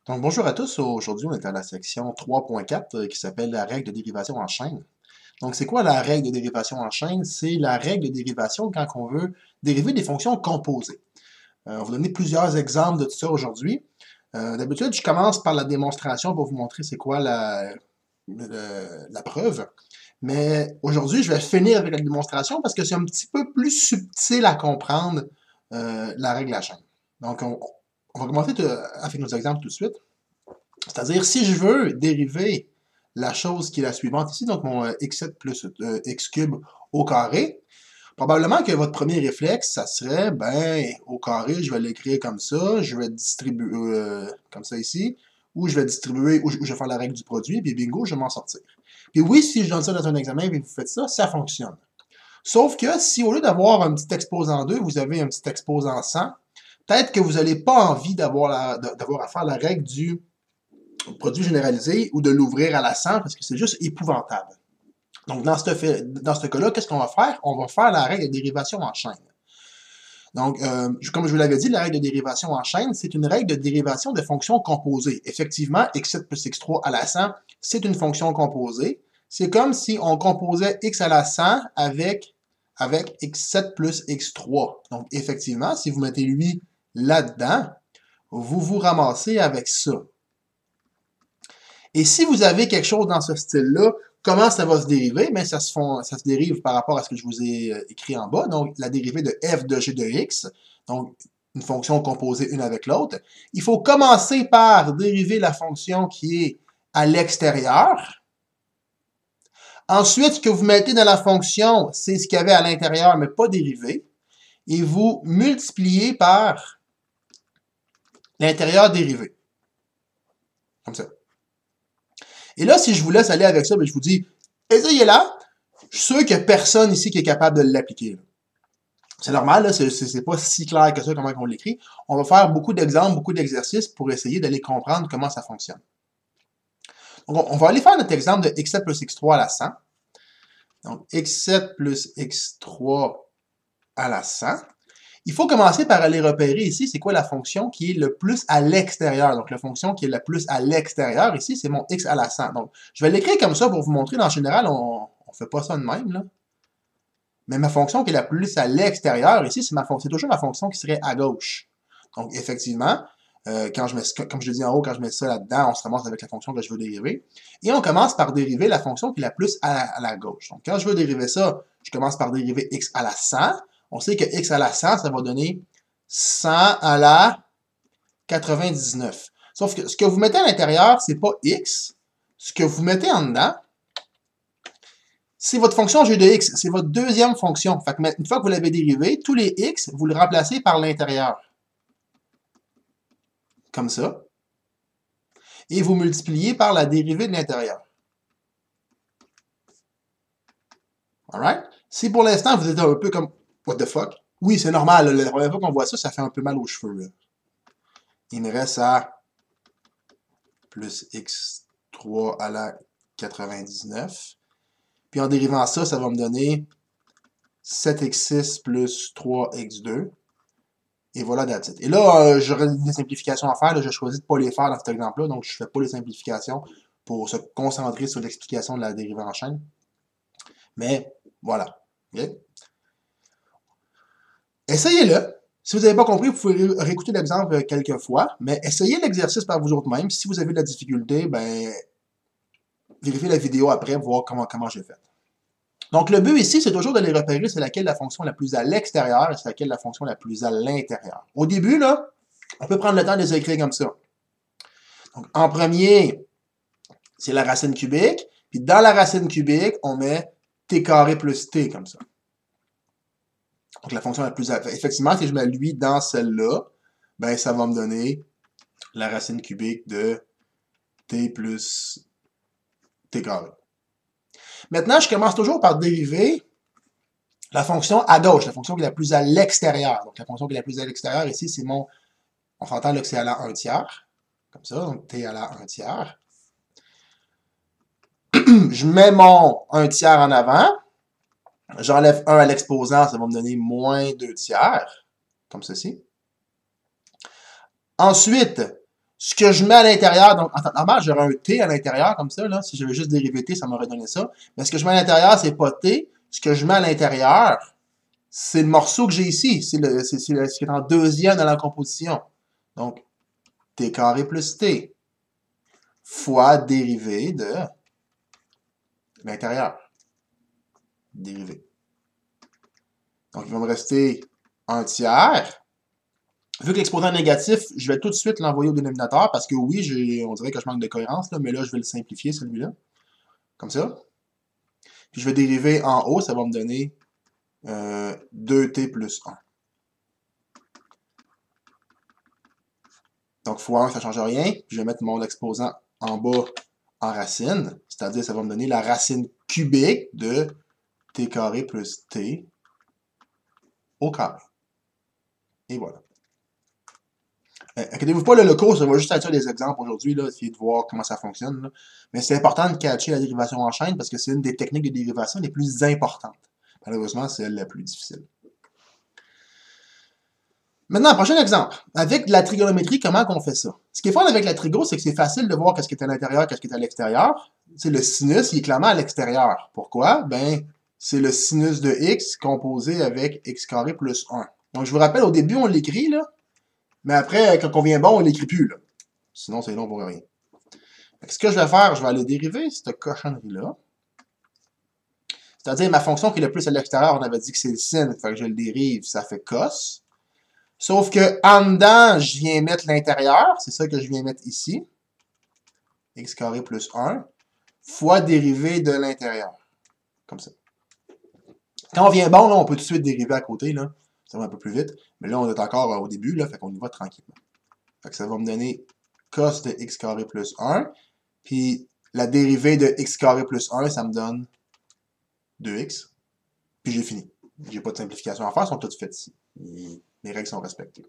Donc, bonjour à tous. Aujourd'hui, on est à la section 3.4 qui s'appelle la règle de dérivation en chaîne. Donc, c'est quoi la règle de dérivation en chaîne? C'est la règle de dérivation quand on veut dériver des fonctions composées. On va vous donner plusieurs exemples de tout ça aujourd'hui. D'habitude, je commence par la démonstration pour vous montrer c'est quoi la preuve. Mais aujourd'hui, je vais finir avec la démonstration parce que c'est un petit peu plus subtil à comprendre la règle de la chaîne. Donc, on va commencer avec nos exemples tout de suite. C'est-à-dire, si je veux dériver la chose qui est la suivante ici, donc mon x7 plus x cube au carré, probablement que votre premier réflexe, ça serait, ben, au carré, je vais l'écrire comme ça, je vais distribuer comme ça ici, ou je vais distribuer, ou je vais faire la règle du produit, puis bingo, je vais m'en sortir. Puis oui, si je donne ça dans un examen et vous faites ça, ça fonctionne. Sauf que si au lieu d'avoir un petit exposant 2, vous avez un petit exposant 100, peut-être que vous n'avez pas envie d'avoir à faire la règle du produit généralisé ou de l'ouvrir à la 100 parce que c'est juste épouvantable. Donc, dans ce cas-là, qu'est-ce qu'on va faire? On va faire la règle de dérivation en chaîne. Donc, comme je vous l'avais dit, la règle de dérivation en chaîne, c'est une règle de dérivation de fonctions composées. Effectivement, x7 plus x3 à la 100, c'est une fonction composée. C'est comme si on composait x à la 100 avec x7 plus x3. Donc, effectivement, si vous mettez lui là-dedans, vous vous ramassez avec ça. Et si vous avez quelque chose dans ce style-là, comment ça va se dériver? Bien, ça se dérive par rapport à ce que je vous ai écrit en bas, donc la dérivée de f de g de x, donc une fonction composée une avec l'autre. Il faut commencer par dériver la fonction qui est à l'extérieur. Ensuite, ce que vous mettez dans la fonction, c'est ce qu'il y avait à l'intérieur, mais pas dérivé. Et vous multipliez par l'intérieur dérivé. Comme ça. Et là, si je vous laisse aller avec ça, je vous dis, essayez-la. Je suis sûr qu'il n'y a personne ici qui est capable de l'appliquer. C'est normal, c'est pas si clair que ça, comment on l'écrit. On va faire beaucoup d'exemples, beaucoup d'exercices pour essayer d'aller comprendre comment ça fonctionne. Donc, on va aller faire notre exemple de x7 plus x3 à la 100. Donc, x7 plus x3 à la 100. Il faut commencer par aller repérer ici, c'est quoi la fonction qui est le plus à l'extérieur. Donc, la fonction qui est le plus à l'extérieur, ici, c'est mon x à la 100. Donc, je vais l'écrire comme ça pour vous montrer. En général, on ne fait pas ça de même, là. Mais ma fonction qui est la plus à l'extérieur, ici, c'est toujours ma fonction qui serait à gauche. Donc, effectivement, comme je l'ai dit en haut, quand je mets ça là-dedans, on se ramasse avec la fonction que je veux dériver. Et on commence par dériver la fonction qui est la plus à la gauche. Donc, quand je veux dériver ça, je commence par dériver x à la 100. On sait que x à la 100, ça va donner 100 à la 99. Sauf que ce que vous mettez à l'intérieur, c'est pas x. Ce que vous mettez en dedans, c'est votre fonction g de x. C'est votre deuxième fonction. Fait que une fois que vous l'avez dérivé, tous les x, vous le remplacez par l'intérieur. Comme ça. Et vous multipliez par la dérivée de l'intérieur. Alright? Si pour l'instant, vous êtes un peu comme what the fuck? Oui, c'est normal. La première fois qu'on voit ça, ça fait un peu mal aux cheveux. Là. Il me reste à plus x3 à la 99. Puis en dérivant ça, ça va me donner 7x6 plus 3x2. Et voilà, that's it. Et là, j'aurais des simplifications à faire. Là, je choisis de ne pas les faire dans cet exemple-là. Donc, je ne fais pas les simplifications pour se concentrer sur l'explication de la dérivée en chaîne. Mais, voilà. Okay? Essayez-le. Si vous n'avez pas compris, vous pouvez réécouter l'exemple quelques fois. Mais essayez l'exercice par vous autres-mêmes. Si vous avez de la difficulté, ben, vérifiez la vidéo après, voir comment j'ai fait. Donc, le but ici, c'est toujours de les repérer, c'est laquelle la fonction la plus à l'extérieur et c'est laquelle la fonction la plus à l'intérieur. Au début, là, on peut prendre le temps de les écrire comme ça. Donc, en premier, c'est la racine cubique. Puis, dans la racine cubique, on met t carré plus t, comme ça. Donc, la fonction la plus à... Effectivement, si je mets lui dans celle-là, ben, ça va me donner la racine cubique de t plus t carré. Maintenant, je commence toujours par dériver la fonction à gauche, la fonction qui est la plus à l'extérieur. Donc, la fonction qui est la plus à l'extérieur, ici, c'est mon... On s'entend là que c'est à la 1 tiers. Comme ça, donc t à la 1 tiers. Je mets mon 1 tiers en avant. J'enlève 1 à l'exposant, ça va me donner moins 2 tiers. Comme ceci. Ensuite, Ce que je mets à l'intérieur, donc en temps normal, j'aurais un t à l'intérieur comme ça, là. Si j'avais juste dérivé t, ça m'aurait donné ça. Mais ce que je mets à l'intérieur, c'est pas t. Ce que je mets à l'intérieur, c'est le morceau que j'ai ici. C'est ce qui est en deuxième dans la composition. Donc, t carré plus t fois dérivée de l'intérieur. Dérivée. Donc, il va me rester un tiers. Vu que l'exposant est négatif, je vais tout de suite l'envoyer au dénominateur parce que oui, on dirait que je manque de cohérence, là, mais là, je vais le simplifier, celui-là. Comme ça. Puis je vais dériver en haut, ça va me donner 2t plus 1. Donc, fois 1, ça ne change rien. Puis je vais mettre mon exposant en bas en racine, c'est-à-dire ça va me donner la racine cubique de t carré plus t au carré. Et voilà. Inquiétez-vous pas, là, le cours, ça va juste être ça des exemples aujourd'hui, essayer de voir comment ça fonctionne. Là. Mais c'est important de catcher la dérivation en chaîne parce que c'est une des techniques de dérivation les plus importantes. Malheureusement, c'est elle la plus difficile. Maintenant, prochain exemple. Avec de la trigonométrie, comment on fait ça? Ce qui est fun avec la trigo, c'est que c'est facile de voir qu'est-ce qui est à l'intérieur, qu'est-ce qui est à l'extérieur. C'est le sinus, il est clairement à l'extérieur. Pourquoi? Ben, c'est le sinus de x composé avec x carré plus 1. Donc, je vous rappelle, au début, on l'écrit, là. Mais après, quand on vient bon, on l'écrit plus, là. Sinon, c'est long pour rien. Ce que je vais faire, je vais aller dériver cette cochonnerie-là. C'est-à-dire, ma fonction qui est le plus à l'extérieur, on avait dit que c'est le sin, fait que je le dérive, ça fait cos. Sauf que en dedans, je viens mettre l'intérieur, c'est ça que je viens mettre ici. X carré plus 1, fois dérivée de l'intérieur. Comme ça. Quand on vient bon, là, on peut tout de suite dériver à côté, là. Ça va un peu plus vite. Mais là, on est encore au début, là, fait qu'on y va tranquillement. Fait que ça va me donner cos de x carré plus 1. Puis la dérivée de x carré plus 1, ça me donne 2x. Puis j'ai fini. J'ai pas de simplification à faire, elles sont toutes faites ici. Les règles sont respectées.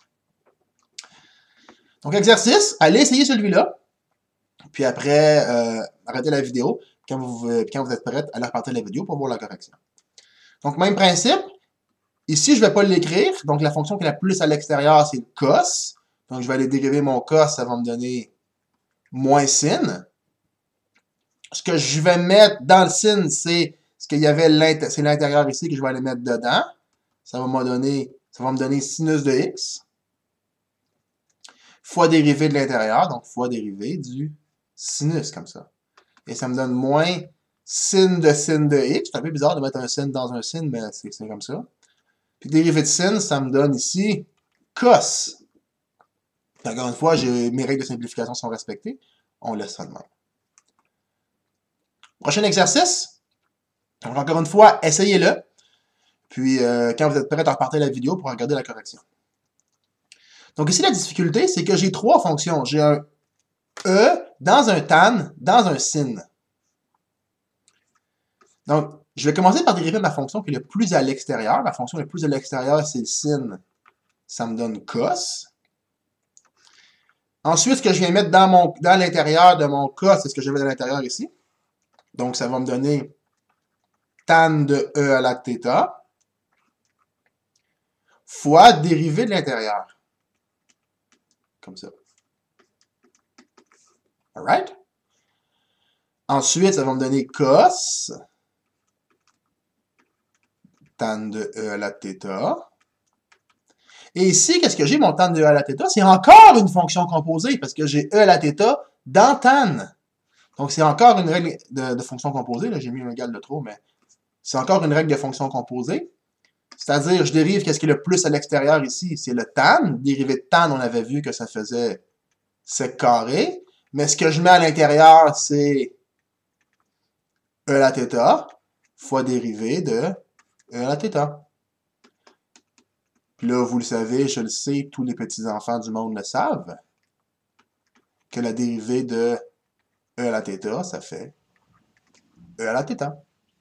Donc, exercice, allez essayer celui-là. Puis après, arrêtez la vidéo. Quand vous êtes prête, allez repartir la vidéo pour voir la correction. Donc, même principe. Ici, je ne vais pas l'écrire. Donc, la fonction qui est la plus à l'extérieur, c'est cos. Donc, je vais aller dériver mon cos, ça va me donner moins sin. Ce que je vais mettre dans le sin, c'est ce qu'il y avait, c'est l'intérieur ici que je vais aller mettre dedans. Ça va me donner sinus de x. Fois dérivée de l'intérieur, donc fois dérivée du sinus, comme ça. Et ça me donne moins sin de x. C'est un peu bizarre de mettre un sin dans un sin, mais c'est comme ça. Puis dérivée de sin, ça me donne ici cos. Encore une fois, mes règles de simplification sont respectées. On laisse ça de même. Prochain exercice. Donc, encore une fois, essayez-le. Puis, quand vous êtes prêt à repartir la vidéo pour regarder la correction. Donc, ici, la difficulté, c'est que j'ai trois fonctions. J'ai un e dans un tan, dans un sin. Donc, je vais commencer par dériver ma fonction qui est le plus à l'extérieur. La fonction la plus à l'extérieur, c'est le sin. Ça me donne cos. Ensuite, ce que je viens mettre dans l'intérieur de mon cos, c'est ce que je vais à l'intérieur ici. Donc, ça va me donner tan de e à la θ fois dérivée de l'intérieur. Comme ça. Alright? Ensuite, ça va me donner cos tan de e à la θ. Et ici, qu'est-ce que j'ai, mon tan de e à la θ? C'est encore une fonction composée, parce que j'ai e à la θ dans tan. Donc, c'est encore une règle de fonction composée. Là, j'ai mis un égal de trop, mais c'est encore une règle de fonction composée. C'est-à-dire, je dérive qu'est-ce qui est le plus à l'extérieur ici? C'est le tan. Dérivé de tan, on avait vu que ça faisait sec carré. Mais ce que je mets à l'intérieur, c'est e à la θ fois dérivée de e à la θ. Puis là, vous le savez, je le sais, tous les petits-enfants du monde le savent, que la dérivée de e à la θ, ça fait e à la θ.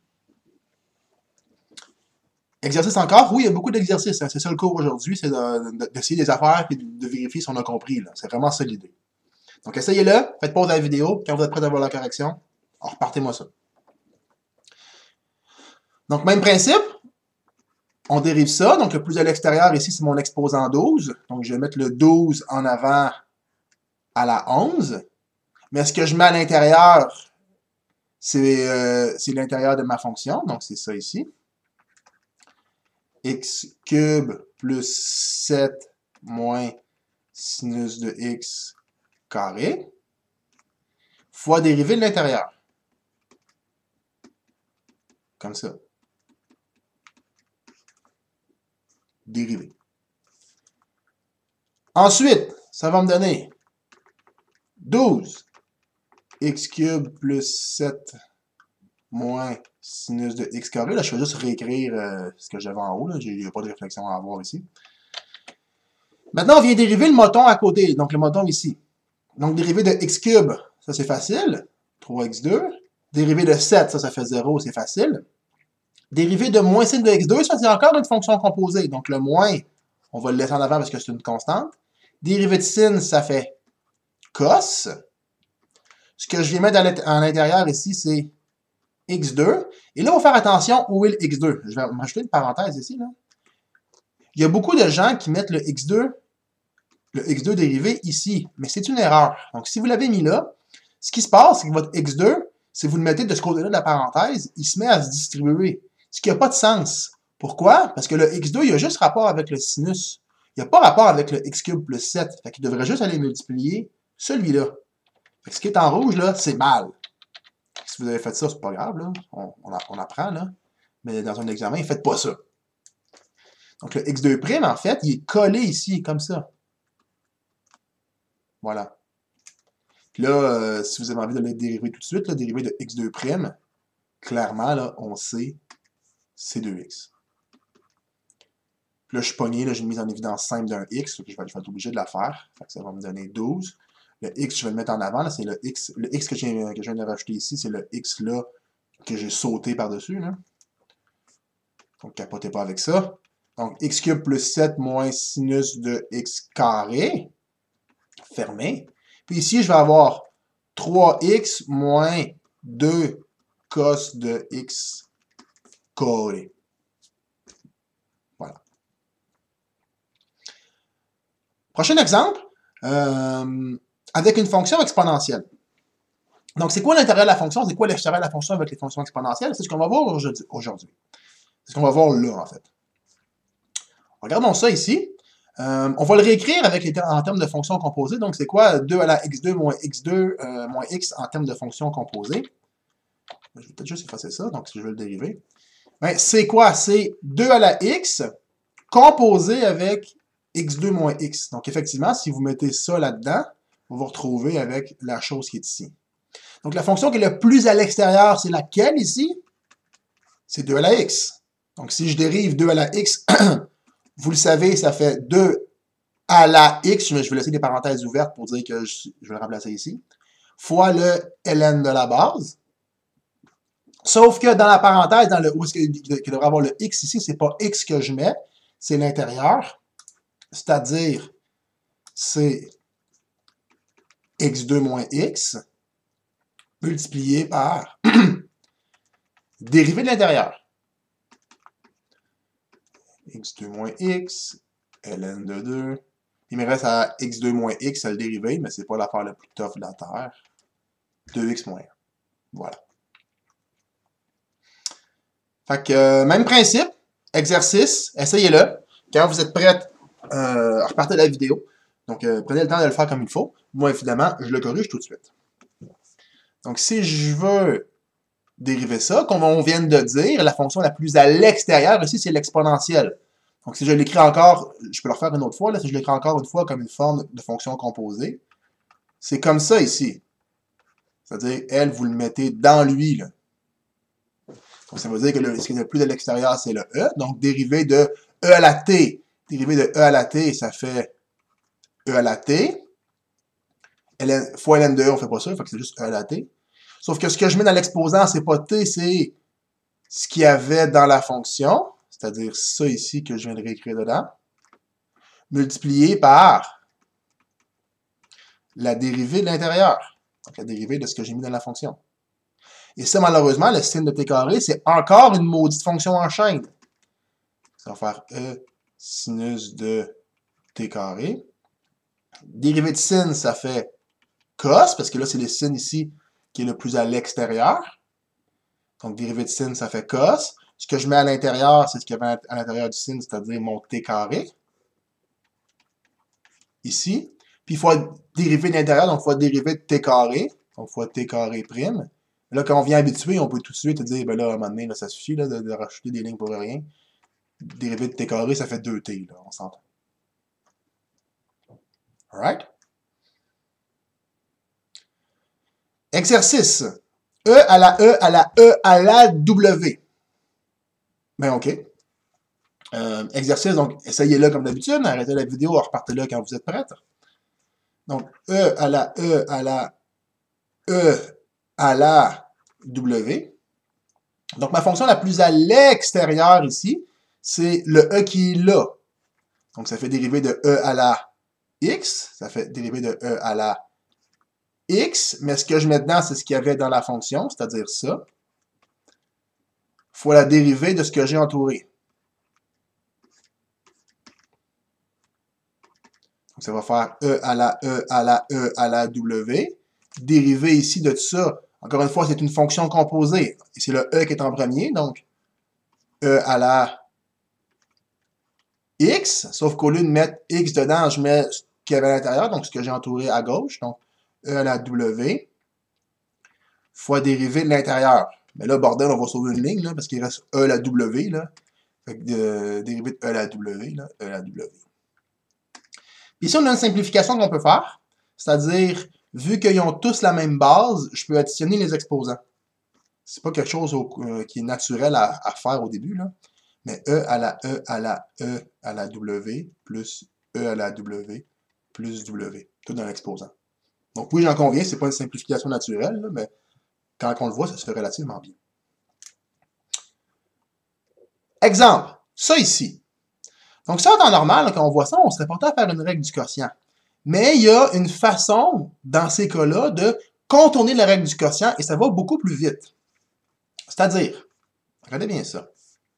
Exercice encore? Oui, il y a beaucoup d'exercices. Hein. C'est ça le cours aujourd'hui, c'est d'essayer des affaires et de vérifier si on a compris. C'est vraiment ça l'idée. Donc, essayez-le, faites pause à la vidéo. Quand vous êtes prêt à voir la correction, repartez-moi ça. Donc, même principe. On dérive ça. Donc, le plus à l'extérieur, ici, c'est mon exposant 12. Donc, je vais mettre le 12 en avant à la 11. Mais ce que je mets à l'intérieur, c'est l'intérieur de ma fonction. Donc, c'est ça ici. X cube plus 7 moins sinus de x carré fois dérivée de l'intérieur. Comme ça. Dérivée. Ensuite, ça va me donner 12 x cube plus 7 moins sinus de x carré. Là, je vais juste réécrire ce que j'avais en haut. Il n'y a pas de réflexion à avoir ici. Maintenant, on vient dériver le moton à côté. Donc, le moton ici. Donc, dérivé de x cube, ça c'est facile. 3x2. Dérivé de 7, ça fait 0, c'est facile. Dérivé de moins sin de x2, ça c'est encore une fonction composée. Donc, le moins, on va le laisser en avant parce que c'est une constante. Dérivé de sin, ça fait cos. Ce que je viens mettre à l'intérieur ici, c'est x2. Et là, il faut faire attention où est le x2. Je vais m'ajouter une parenthèse ici. Là. Il y a beaucoup de gens qui mettent le x2 dérivé ici, mais c'est une erreur. Donc, si vous l'avez mis là, ce qui se passe, c'est que votre x2, si vous le mettez de ce côté-là de la parenthèse, il se met à se distribuer. Ce qui n'a pas de sens. Pourquoi? Parce que le x2, il a juste rapport avec le sinus. Il n'y a pas rapport avec le x cube plus 7. Fait qu'il devrait juste aller multiplier celui-là. Fait que ce qui est en rouge, là, c'est mal. Si vous avez fait ça, c'est pas grave, là. On apprend, là. Mais dans un examen, faites pas ça. Donc, le x2', en fait, il est collé ici, comme ça. Voilà. Puis là, si vous avez envie de le dériver tout de suite, le dérivé de x2', clairement, là, on sait, c'est 2x. Puis là, je suis pogné, là, j'ai une mise en évidence simple d'un x, je vais être obligé de la faire. Fait que ça va me donner 12. Le x, je vais le mettre en avant, c'est le x. Le x que je viens de rajouter ici, c'est le x là que j'ai sauté par-dessus. Donc, capotez pas avec ça. Donc, x cube plus 7 moins sinus de x carré. Fermé. Puis ici, je vais avoir 3x moins 2 cos de x carré. Voilà. Prochain exemple, avec une fonction exponentielle. Donc, c'est quoi l'intérieur de la fonction? C'est quoi l'extérieur de la fonction avec les fonctions exponentielles? C'est ce qu'on va voir aujourd'hui. C'est ce qu'on va voir là, en fait. Regardons ça ici. On va le réécrire en termes de fonctions composées. Donc, c'est quoi 2 à la x2 moins x2 moins x en termes de fonctions composées? Je vais peut-être juste effacer ça, donc si je veux le dériver. C'est quoi? C'est 2 à la x composé avec x2 moins x. Donc, effectivement, si vous mettez ça là-dedans, vous vous retrouvez avec la chose qui est ici. Donc, la fonction qui est le plus à l'extérieur, c'est laquelle ici? C'est 2 à la x. Donc, si je dérive 2 à la x, vous le savez, ça fait 2 à la x, je vais laisser des parenthèses ouvertes pour dire que je vais le remplacer ici, fois le ln de la base. Sauf que dans la parenthèse, dans le où est-ce qu'il devrait avoir le x ici, c'est pas x que je mets, c'est l'intérieur. C'est-à-dire, c'est x2 moins x multiplié par dérivée de l'intérieur. x2 moins x, ln de 2. Il me reste à x2 moins x à le dériver, mais c'est pas l'affaire la plus tough de la Terre. 2x moins 1. Voilà. Fait que, même principe, exercice, essayez-le. Quand vous êtes prêts, repartez la vidéo. Donc, prenez le temps de le faire comme il faut. Moi, évidemment, je le corrige tout de suite. Donc, si je veux dériver ça, comme on vient de dire, la fonction la plus à l'extérieur ici, c'est l'exponentielle. Donc, si je l'écris encore, je peux le refaire une autre fois, là, si je l'écris encore une fois comme une forme de fonction composée, c'est comme ça ici. C'est-à-dire, elle, vous le mettez dans lui, là. Donc, ça veut dire que ce qui est le plus à l'extérieur, c'est le E. Donc, dérivé de E à la T. Dérivé de E à la T, ça fait E à la T. Fois ln de E, on ne fait pas ça, il faut que c'est juste E à la T. Sauf que ce que je mets dans l'exposant, c'est pas T, c'est ce qu'il y avait dans la fonction, c'est-à-dire ça ici que je viens de réécrire dedans, multiplié par la dérivée de l'intérieur. Donc, la dérivée de ce que j'ai mis dans la fonction. Et ça, malheureusement, le sin de t carré, c'est encore une maudite fonction en chaîne. Ça va faire E sinus de t carré. Dérivée de sin, ça fait cos, parce que là, c'est le sin ici qui est le plus à l'extérieur. Donc, dérivé de sin, ça fait cos. Ce que je mets à l'intérieur, c'est ce qu'il y avait à l'intérieur du sin, c'est-à-dire mon t carré. Ici. Puis, il faut dériver de l'intérieur, donc il faut dériver de t carré. Donc, il faut t carré prime. Là, quand on vient habituer, on peut tout de suite dire, ben là, à un moment donné, là, ça suffit là, de rajouter des lignes pour rien. Dérivé de t carré, ça fait 2t, là, on s'entend. Alright? Exercice. E à la E à la E à la W. Ben, OK. Exercice, donc, essayez-le comme d'habitude. Arrêtez la vidéo, repartez-le quand vous êtes prête. Donc, E à la E à la E à la W. Donc, ma fonction la plus à l'extérieur ici, c'est le E qui est là. Donc, ça fait dériver de E à la X. Ça fait dériver de E à la X. Mais ce que je mets dedans, c'est ce qu'il y avait dans la fonction, c'est-à-dire ça. Fois la dérivée de ce que j'ai entouré. Donc, ça va faire E à la E à la E à la W. Dérivé ici de tout ça. Encore une fois, c'est une fonction composée. Et c'est le E qui est en premier, donc E à la X. Sauf qu'au lieu de mettre X dedans, je mets ce qu'il y avait à l'intérieur, donc ce que j'ai entouré à gauche. Donc E à la W fois dérivé de l'intérieur. Mais là, bordel, on va sauver une ligne, là, parce qu'il reste E à la W, là. Fait que dérivé de E à la W, là, E à la W. Ici, on a une simplification qu'on peut faire, c'est-à-dire, vu qu'ils ont tous la même base, je peux additionner les exposants. C'est pas quelque chose qui est naturel à faire au début, là. Mais E à la E à la E à la W plus E à la W plus W, tout dans l'exposant. Donc oui, j'en conviens, c'est pas une simplification naturelle, là, mais quand on le voit, ça se fait relativement bien. Exemple, ça ici. Donc ça, en temps normal, quand on voit ça, on serait porté à faire une règle du quotient. Mais il y a une façon, dans ces cas-là, de contourner la règle du quotient et ça va beaucoup plus vite. C'est-à-dire, regardez bien ça.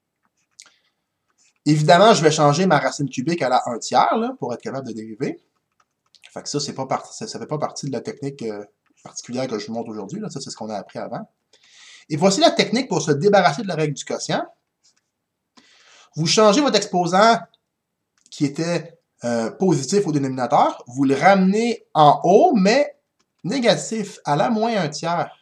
Évidemment, je vais changer ma racine cubique à la 1 tiers là, pour être capable de dériver. Fait que ça, ça fait pas partie de la technique particulière que je vous montre aujourd'hui. Ça, c'est ce qu'on a appris avant. Et voici la technique pour se débarrasser de la règle du quotient. Vous changez votre exposant qui était positif au dénominateur, vous le ramenez en haut, mais négatif, à la moins 1 tiers.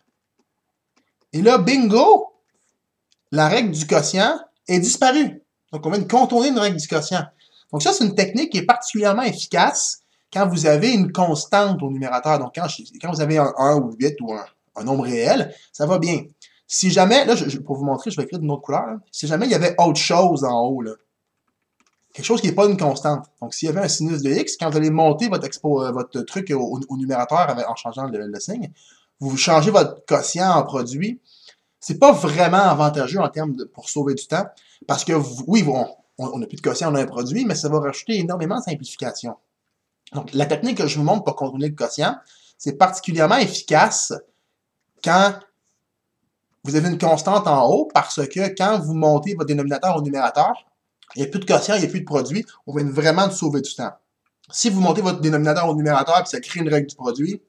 Et là, bingo, la règle du quotient est disparue. Donc, on vient de contourner une règle du quotient. Donc, ça, c'est une technique qui est particulièrement efficace quand vous avez une constante au numérateur. Donc, quand vous avez un 1 ou 8 ou un nombre réel, ça va bien. Si jamais, là, pour vous montrer, je vais écrire d'une autre couleur. Là. Si jamais il y avait autre chose en haut, là, quelque chose qui n'est pas une constante. Donc, s'il y avait un sinus de x, quand vous allez monter votre truc au numérateur en changeant le signe, vous changez votre quotient en produit. C'est pas vraiment avantageux en termes pour sauver du temps, parce que oui, on n'a plus de quotient, on a un produit, mais ça va rajouter énormément de simplification. Donc, la technique que je vous montre pour contourner le quotient, c'est particulièrement efficace quand vous avez une constante en haut, parce que quand vous montez votre dénominateur au numérateur, il n'y a plus de quotient, il n'y a plus de produit, on vient vraiment de sauver du temps. Si vous montez votre dénominateur au numérateur et ça crée une règle du produit,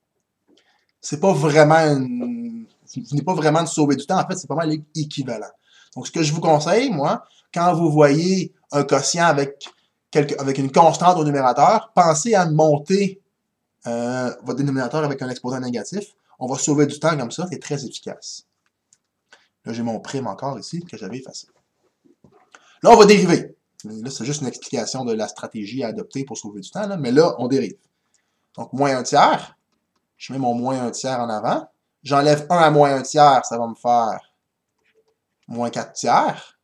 c'est pas vraiment vous venez pas vraiment de sauver du temps, en fait, c'est pas mal équivalent. Donc, ce que je vous conseille, moi, quand vous voyez un quotient avec une constante au numérateur, pensez à monter votre dénominateur avec un exposant négatif. On va sauver du temps comme ça, c'est très efficace. Là, j'ai mon prime encore ici, que j'avais effacé. Là, on va dériver. Là, c'est juste une explication de la stratégie à adopter pour sauver du temps, là, mais là, on dérive. Donc, moins 1 tiers. Je mets mon moins 1 tiers en avant. J'enlève 1 à moins 1 tiers, ça va me faire moins 4 tiers.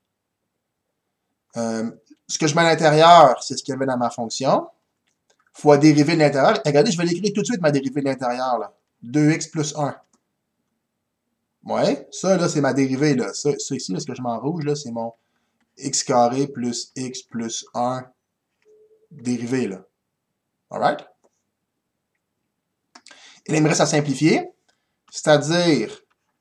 Ce que je mets à l'intérieur, c'est ce qu'il y avait dans ma fonction. Fois dérivée de l'intérieur. Regardez, je vais l'écrire tout de suite, ma dérivée de l'intérieur. 2x plus 1. Ouais, ça, là, c'est ma dérivée. Là. Ça ici, là, ce que je mets en rouge, là, c'est mon x carré plus x plus 1 dérivé. Là. Alright? Et là, il me reste à simplifier. C'est-à-dire,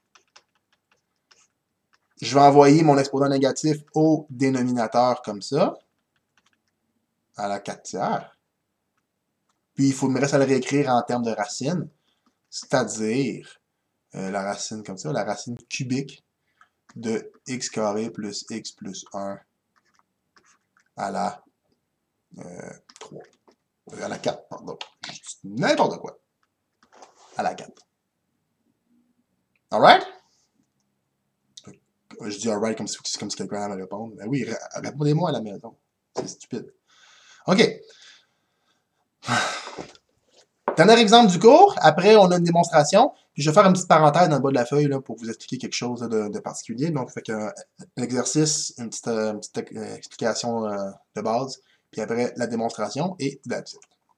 je vais envoyer mon exposant négatif au dénominateur comme ça, à la 4 tiers. Puis il me reste à le réécrire en termes de racine, c'est-à-dire la racine comme ça, la racine cubique de x carré plus x plus 1 à la 3. À la 4, pardon. N'importe quoi. À la 4. Alright? Je dis alright comme si quelqu'un allait me répondre. Ben oui, répondez-moi à la maison. C'est stupide. OK. Dernier exemple du cours. Après, on a une démonstration. Puis je vais faire une petite parenthèse dans le bas de la feuille là, pour vous expliquer quelque chose de particulier. Donc, fait un exercice, une petite explication de base. Puis après, la démonstration et that's it.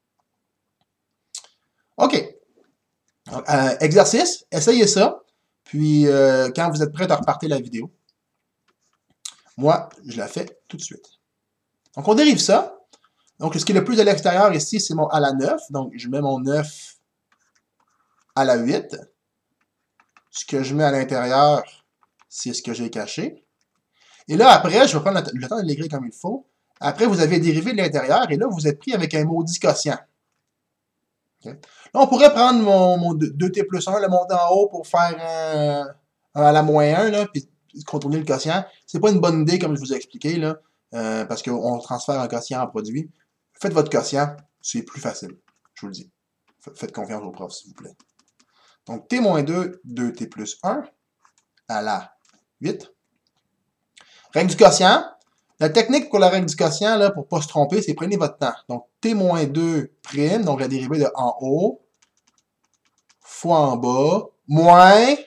OK. Donc, exercice, essayez ça. Puis, quand vous êtes prêts à repartir la vidéo. Moi, je la fais tout de suite. Donc, on dérive ça. Donc, ce qui est le plus à l'extérieur ici, c'est mon à la 9. Donc, je mets mon 9 à la 8. Ce que je mets à l'intérieur, c'est ce que j'ai caché. Et là, après, je vais prendre le temps de l'écrire comme il faut. Après, vous avez dérivé de l'intérieur. Et là, vous êtes pris avec un maudit quotient. Okay. Là, on pourrait prendre mon 2t plus 1, le monter en haut pour faire un à la moins 1, là, puis contourner le quotient. C'est pas une bonne idée, comme je vous ai expliqué, là, parce qu'on transfère un quotient en produit. Faites votre quotient, c'est plus facile, je vous le dis. Faites confiance au prof, s'il vous plaît. Donc, t-2, 2t plus 1, à la 8. Règle du quotient. La technique pour la règle du quotient, là, pour ne pas se tromper, c'est prenez votre temps. Donc, t-2 prime, donc la dérivée de en haut, fois en bas, moins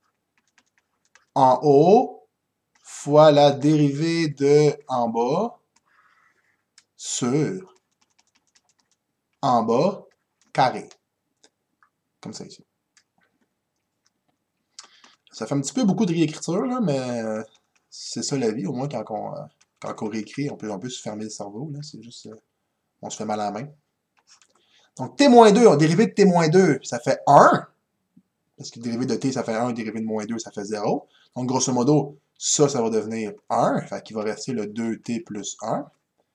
en haut, fois la dérivée de en bas, sur en bas, carré. Comme ça ici. Ça fait un petit peu beaucoup de réécriture, là, mais c'est ça la vie. Au moins, quand on réécrit, on peut se fermer le cerveau. C'est juste, on se fait mal à la main. Donc, t-2, dérivé de t-2, ça fait 1. Parce que dérivé de t, ça fait 1, dérivé de moins 2, ça fait 0. Donc, grosso modo, ça va devenir 1. Fait qu'il va rester le 2t plus 1.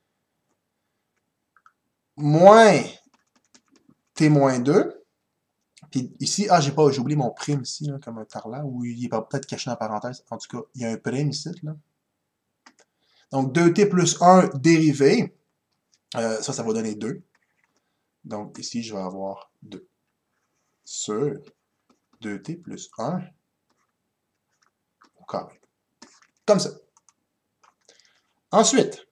Moins t-2. Puis ici, j'ai oublié mon prime ici, là, comme un tarlat, ou il est peut-être caché dans la parenthèse. En tout cas, il y a un prime ici, là. Donc, 2t plus 1 dérivé. Ça va donner 2. Donc, ici, je vais avoir 2. Sur 2t plus 1 au carré. Comme ça. Ensuite,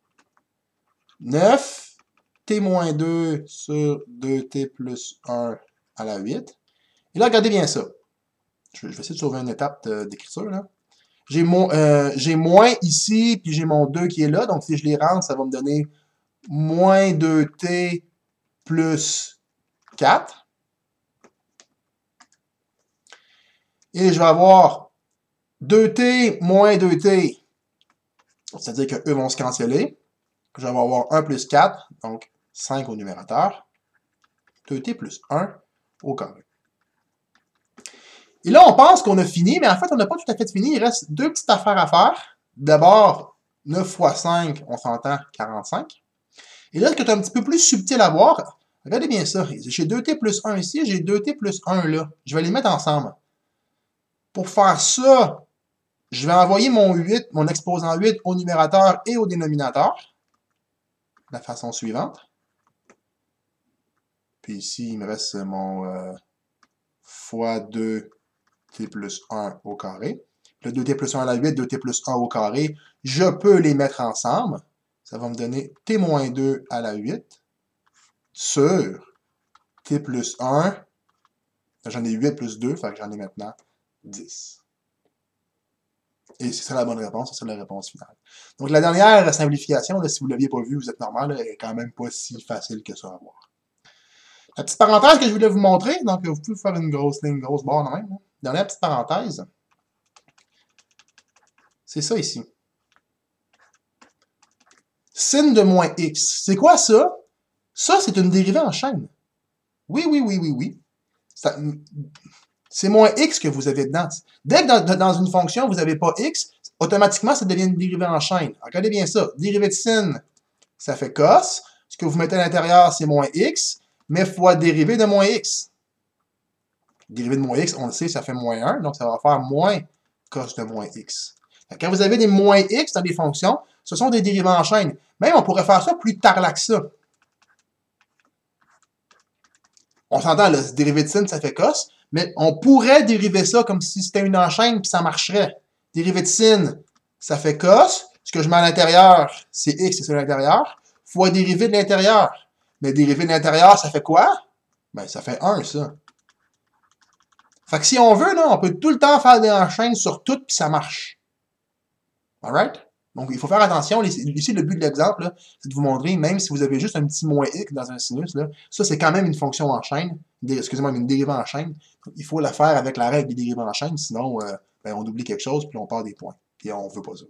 9t-2 sur 2t plus 1 à la 8. Et là, regardez bien ça. Je vais essayer de sauver une étape d'écriture, là. J'ai moins ici, puis j'ai mon 2 qui est là. Donc, si je les rentre, ça va me donner moins 2t plus 4. Et je vais avoir 2t moins 2t. C'est-à-dire qu'eux vont se canceller. Je vais avoir 1 plus 4, donc 5 au numérateur. 2t plus 1 au carré. Et là, on pense qu'on a fini, mais en fait, on n'a pas tout à fait fini. Il reste deux petites affaires à faire. D'abord, 9 fois 5, on s'entend, 45. Et là, ce qui est un petit peu plus subtil à voir, regardez bien ça. J'ai 2t plus 1 ici, j'ai 2t plus 1 là. Je vais les mettre ensemble. Pour faire ça, je vais envoyer mon exposant 8 au numérateur et au dénominateur. De la façon suivante. Puis ici, il me reste mon fois 2t plus 1 au carré. Le 2t plus 1 à la 8, 2t plus 1 au carré, je peux les mettre ensemble. Ça va me donner t-2 à la 8 sur t plus 1. J'en ai 8 plus 2, fait que j'en ai maintenant 10. Et c'est ça la bonne réponse, c'est ça la réponse finale. Donc la dernière simplification, là, si vous ne l'aviez pas vu, vous êtes normal, elle est quand même pas si facile que ça à voir. La petite parenthèse que je voulais vous montrer, donc vous pouvez faire une grosse ligne, grosse barre de même. Dernière petite parenthèse. C'est ça ici. Sin de moins x. C'est quoi ça? Ça, c'est une dérivée en chaîne. Oui. C'est moins x que vous avez dedans. Dès que dans une fonction, vous n'avez pas x, automatiquement, ça devient une dérivée en chaîne. Regardez bien ça. Dérivée de sin, ça fait cos. Ce que vous mettez à l'intérieur, c'est moins x. mais fois dérivée de moins x. Dérivée de moins x, on le sait, ça fait moins 1, donc ça va faire moins cos de moins x. Quand vous avez des moins x dans des fonctions, ce sont des dérivés en chaîne. Même, on pourrait faire ça plus tard que ça. On s'entend, le dérivé de sin, ça fait cos, mais on pourrait dériver ça comme si c'était une enchaîne, puis ça marcherait. Dérivé de sin, ça fait cos. Ce que je mets à l'intérieur, c'est x, c'est à l'intérieur, fois dérivé de l'intérieur. Mais dérivé de l'intérieur, ça fait quoi? Ben, ça fait 1, ça. Fait que si on veut, là, on peut tout le temps faire des enchaînes sur tout, puis ça marche. Alright? Donc, il faut faire attention. Ici, le but de l'exemple, c'est de vous montrer, même si vous avez juste un petit moins x dans un sinus, là, ça, c'est quand même une fonction en chaîne. Excusez-moi, une dérivée en chaîne. Il faut la faire avec la règle des dérivés en chaîne, sinon, ben, on oublie quelque chose, puis on perd des points. Et on ne veut pas ça.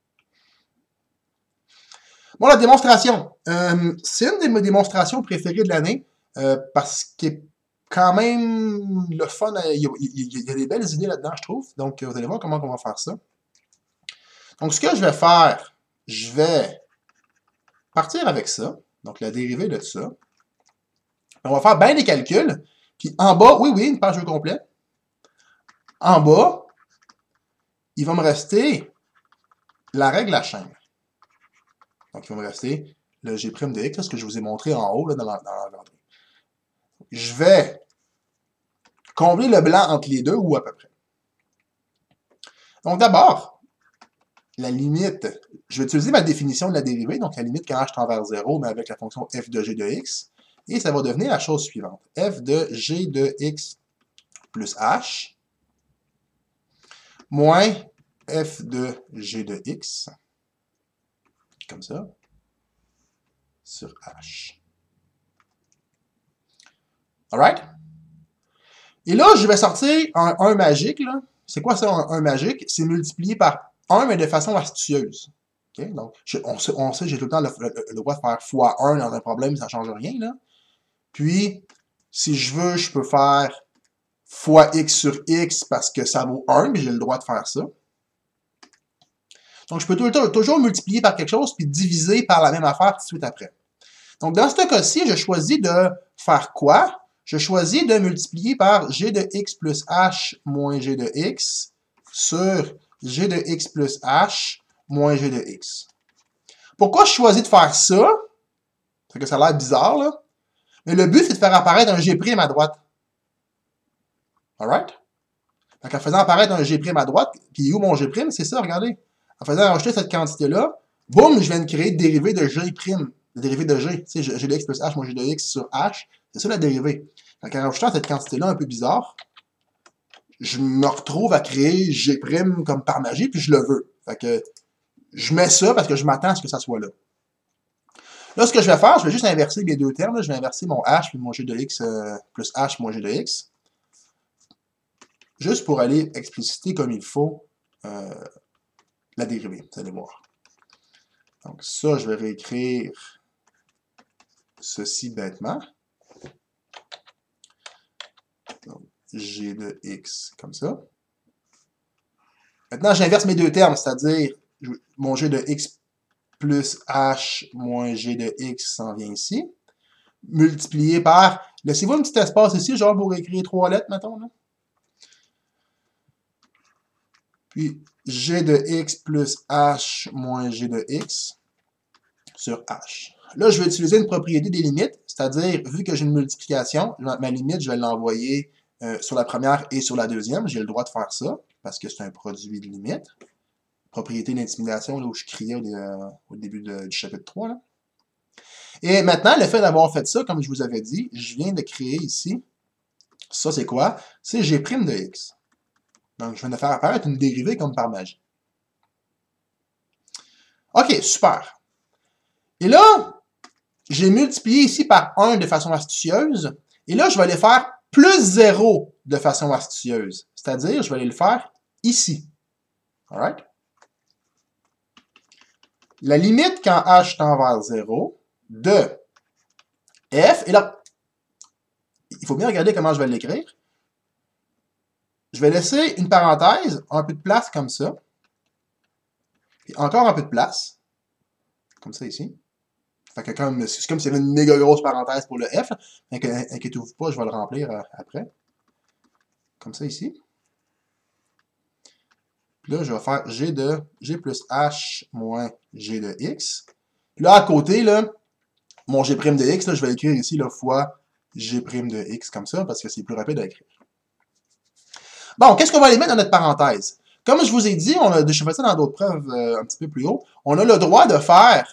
Bon, la démonstration. C'est une de mes démonstrations préférées de l'année, parce qu'il est quand même le fun. Il y a des belles idées là-dedans, je trouve. Donc, vous allez voir comment on va faire ça. Donc, ce que je vais faire, je vais partir avec ça. Donc, la dérivée de ça. On va faire bien des calculs. Puis en bas, oui, une page au complet. En bas, il va me rester la règle à chaîne. Donc, il va me rester le G' de x, ce que je vous ai montré en haut là, dans l'entrée. Je vais combler le blanc entre les deux, ou à peu près. Donc, d'abord, la limite, je vais utiliser ma définition de la dérivée, donc la limite quand h tend vers 0, mais avec la fonction f de g de x, et ça va devenir la chose suivante. F de g de x plus h moins f de g de x, comme ça, sur h. Alright? Et là, je vais sortir un 1 magique, là. C'est quoi ça, un 1 magique? C'est multiplié par 1, mais de façon astucieuse. Okay? Donc, on sait, j'ai tout le temps le droit de faire fois 1 dans un problème, ça ne change rien, là. Puis, si je veux, je peux faire fois x sur x parce que ça vaut 1, mais j'ai le droit de faire ça. Donc, je peux toujours multiplier par quelque chose puis diviser par la même affaire tout de suite après. Donc, dans ce cas-ci, je choisis de faire quoi? Je choisis de multiplier par g de x plus h moins g de x sur g de x plus h moins g de x. Pourquoi je choisis de faire ça? Parce que ça a l'air bizarre, là. Mais le but, c'est de faire apparaître un g' à droite. Alright? Donc, en faisant apparaître un g' à droite, puis où mon g'? C'est ça, regardez. En faisant rajouter cette quantité-là, boum, je viens de créer une dérivée de g'. La dérivée de g, tu sais, g de x plus h moins g de x sur h, c'est ça la dérivée. Donc, en rajoutant cette quantité-là un peu bizarre, je me retrouve à créer g' comme par magie, puis je le veux. Fait que je mets ça parce que je m'attends à ce que ça soit là. Là, ce que je vais faire, je vais juste inverser les deux termes. Là. Je vais inverser mon h puis mon g de x plus h moins g de x. Juste pour aller expliciter comme il faut la dérivée. Vous allez voir. Donc ça, je vais réécrire ceci bêtement. Donc, g de x comme ça. Maintenant, j'inverse mes deux termes, c'est-à-dire mon g de x plus h moins g de x s'en vient ici, multiplié par, laissez-vous un petit espace ici, genre pour écrire 3 lettres, mettons, là. Puis g de x plus h moins g de x sur h. Là, je vais utiliser une propriété des limites, c'est-à-dire, vu que j'ai une multiplication, ma limite, je vais l'envoyer sur la première et sur la deuxième. J'ai le droit de faire ça, parce que c'est un produit de limite. Propriété d'intimidation, là où je criais au début du chapitre 3. Là. Et maintenant, le fait d'avoir fait ça, comme je vous avais dit, je viens de créer ici, ça c'est quoi? C'est g' de x. Donc, je viens de faire apparaître une dérivée comme par magie. OK, super. Et là, j'ai multiplié ici par 1 de façon astucieuse, et là, je vais aller faire plus 0 de façon astucieuse. C'est-à-dire, je vais aller le faire ici. Alright? La limite quand h tend vers 0 de f, et là, il faut bien regarder comment je vais l'écrire. Je vais laisser une parenthèse, un peu de place comme ça, puis encore un peu de place, comme ça ici, Fait que c'est comme s'il y avait une méga grosse parenthèse pour le F. Inquiétez-vous pas, je vais le remplir après. Comme ça ici. Puis là, je vais faire G plus H moins G de X. Puis là, à côté, là, mon G' de X, là, je vais écrire ici là, fois G' de X comme ça, parce que c'est plus rapide à écrire. Bon, qu'est-ce qu'on va aller mettre dans notre parenthèse? Comme je vous ai dit, on a déjà fait ça dans d'autres preuves un petit peu plus haut, on a le droit de faire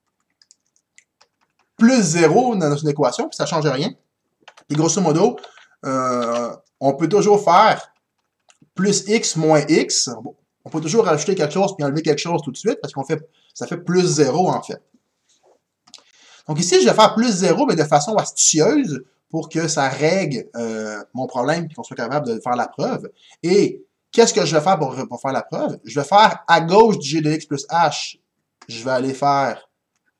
plus 0 dans une équation, puis ça ne change rien. Et grosso modo, on peut toujours faire plus x moins x. Bon, on peut toujours rajouter quelque chose puis enlever quelque chose tout de suite, parce ça fait plus 0 en fait. Donc ici, je vais faire plus 0, mais de façon astucieuse, pour que ça règle mon problème et qu'on soit capable de faire la preuve. Et qu'est-ce que je vais faire pour faire la preuve? Je vais faire à gauche du g de x plus h, je vais aller faire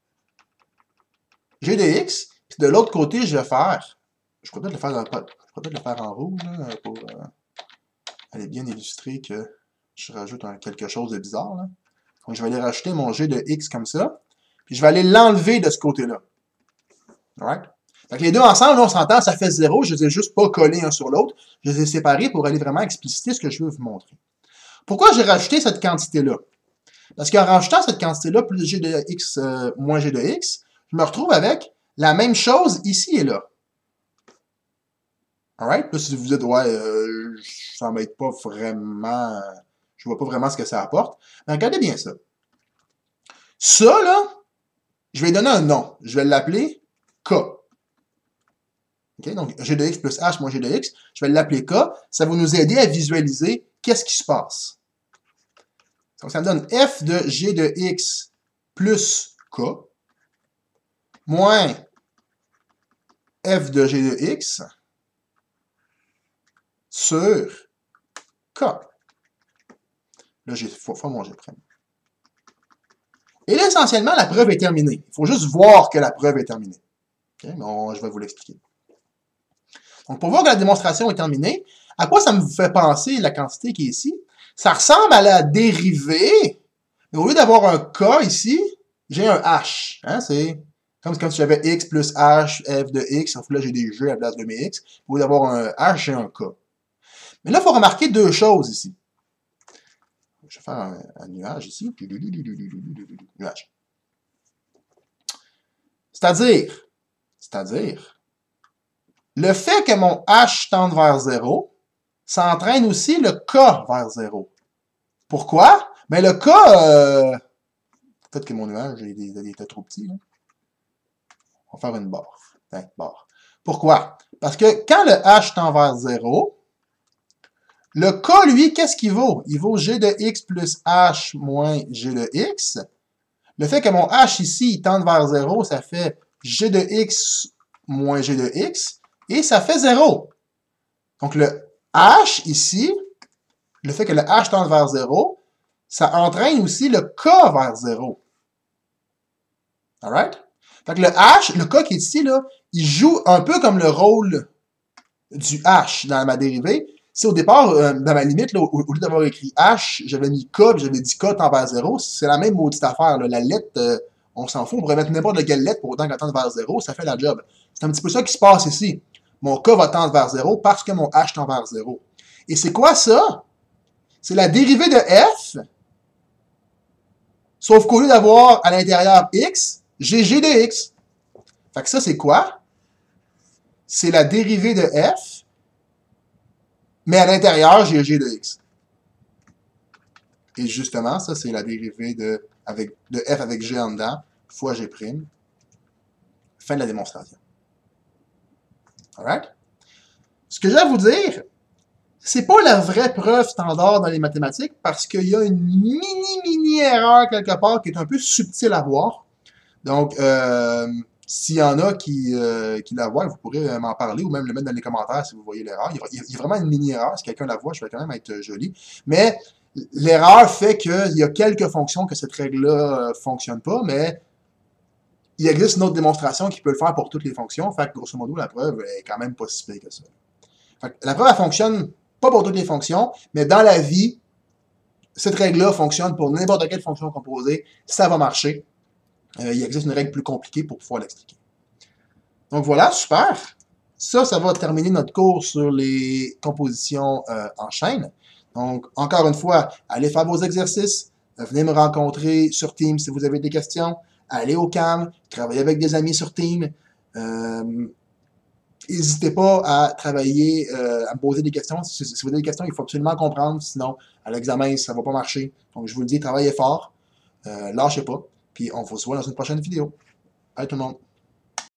g de x, puis de l'autre côté, je vais faire, je pourrais peut-être le faire en rouge, là, pour aller bien illustrer que je rajoute quelque chose de bizarre. Là. Donc je vais aller rajouter mon g de x comme ça, puis je vais aller l'enlever de ce côté-là. Alright? Donc les deux ensemble, on s'entend, ça fait 0. Je ne les ai juste pas collés un sur l'autre. Je les ai séparés pour aller vraiment expliciter ce que je veux vous montrer. Pourquoi j'ai rajouté cette quantité-là? Parce qu'en rajoutant cette quantité-là, plus g de x moins g de x, je me retrouve avec la même chose ici et là. Alright? Là, si vous dites, ouais, ça m'aide pas vraiment, je vois pas vraiment ce que ça apporte. Mais regardez bien ça. Ça, là, je vais lui donner un nom. Je vais l'appeler K. Okay? Donc, g de x plus h moins g de x, je vais l'appeler K. Ça va nous aider à visualiser qu'est-ce qui se passe. Donc, ça me donne f de g de x plus K moins f de g de x sur K. Là, j'ai fois mon G'. Et là, essentiellement, la preuve est terminée. Il faut juste voir que la preuve est terminée. Okay? Bon, je vais vous l'expliquer. Donc, pour voir que la démonstration est terminée, à quoi ça me fait penser la quantité qui est ici? Ça ressemble à la dérivée, mais au lieu d'avoir un K ici, j'ai un H. Hein? C'est comme si j'avais x plus h, f de x, sauf que là, j'ai des G à la place de mes x. Au lieu d'avoir un H, j'ai un K. Mais là, il faut remarquer deux choses ici. Je vais faire un nuage ici. Nuage. C'est-à-dire, le fait que mon H tende vers 0, ça entraîne aussi le K vers 0. Pourquoi? Mais le K, peut-être que mon nuage était trop petit. Là. On va faire une barre. Barre. Pourquoi? Parce que quand le H tend vers 0, le K, lui, qu'est-ce qu'il vaut? Il vaut g de x plus h moins g de x. Le fait que mon h ici, il tende vers 0, ça fait g de x moins g de x, et ça fait 0. Donc le h ici, le fait que le h tende vers 0, ça entraîne aussi le k vers 0. Alright? Fait que le h, le k qui est ici, là, il joue un peu comme le rôle du h dans ma dérivée. Si au départ, dans ma limite, là, au lieu d'avoir écrit H, j'avais mis K, puis j'avais dit K tend vers 0, c'est la même maudite affaire. Là. La lettre, on s'en fout, on pourrait mettre n'importe quelle lettre pour autant qu'elle tende vers 0, ça fait la job. C'est un petit peu ça qui se passe ici. Mon K va tendre vers 0 parce que mon H tend vers 0. Et c'est quoi ça? C'est la dérivée de F, sauf qu'au lieu d'avoir à l'intérieur X, j'ai G de X. Fait que ça, c'est quoi? C'est la dérivée de F, mais à l'intérieur, j'ai g de x. Et justement, ça, c'est la dérivée de f avec g en dedans, fois g'. Fin de la démonstration. Alright? Ce que j'ai à vous dire, c'est pas la vraie preuve standard dans les mathématiques, parce qu'il y a une mini erreur quelque part qui est un peu subtile à voir. Donc, s'il y en a qui la voient, vous pourrez m'en parler ou même le mettre dans les commentaires si vous voyez l'erreur. Il y a vraiment une mini-erreur. Si quelqu'un la voit, je vais quand même être joli. Mais l'erreur fait qu'il y a quelques fonctions que cette règle-là ne fonctionne pas, mais il existe une autre démonstration qui peut le faire pour toutes les fonctions. Fait que, grosso modo, la preuve est quand même pas si pire que ça. Fait que la preuve, elle fonctionne pas pour toutes les fonctions, mais dans la vie, cette règle-là fonctionne pour n'importe quelle fonction composée. Ça va marcher. il existe une règle plus compliquée pour pouvoir l'expliquer. Donc voilà, super. Ça va terminer notre cours sur les compositions en chaîne. Donc, encore une fois, allez faire vos exercices, venez me rencontrer sur Teams si vous avez des questions, allez au CAM, travaillez avec des amis sur Teams. N'hésitez pas à travailler, à me poser des questions. Si vous avez des questions, il faut absolument comprendre, sinon à l'examen, ça ne va pas marcher. Donc, je vous le dis, travaillez fort, lâchez pas, puis on se voit dans une prochaine vidéo. Bye tout le monde!